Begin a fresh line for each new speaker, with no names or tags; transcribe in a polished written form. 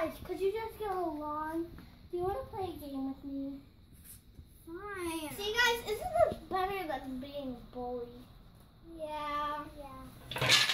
guys, could you just get along? Do you want to play a game with me?
Fine.
See, guys, isn't this better than being bullied?
Yeah.
Yeah.